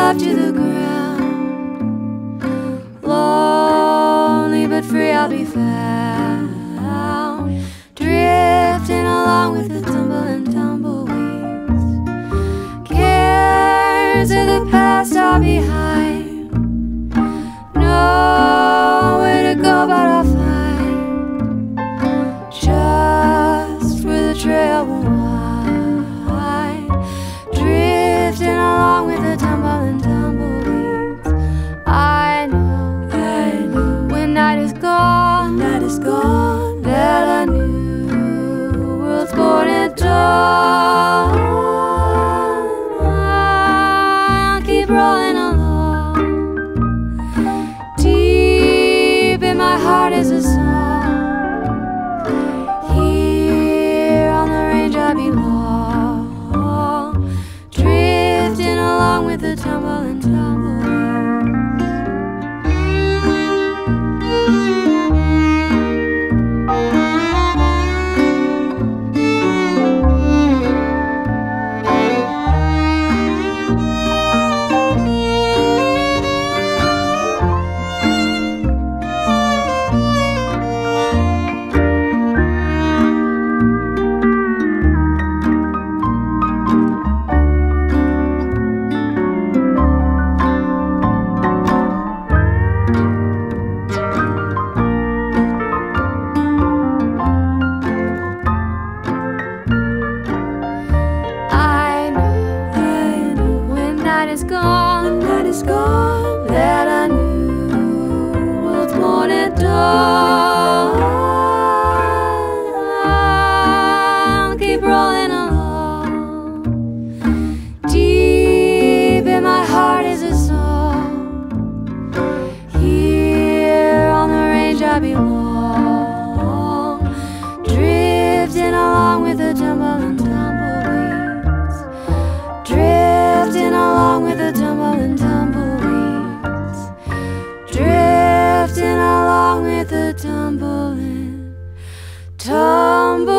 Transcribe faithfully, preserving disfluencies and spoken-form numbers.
love to the ground. Lonely but free I'll be found, drifting along with the tumble and tumbleweeds. Cares of the past are behind, nowhere to go but I'll find just where the trail will wind, drifting along with the tumble and tumbleweeds. I know, I know, when night is gone, night is gone, that a new world's born at dawn. I'll keep rolling along, deep in my heart is a song. Here on the range I belong, drifting along with the tumble and tumbleweeds. Is gone, night is gone, that I knew world's born at dawn. I'll keep rolling along, deep in my heart is a song. Here on the range I belong, drifting along with the tumble and tumbleweeds, drifting along with the tumble and tumbleweeds, drifting along with the tumble and tumbleweeds.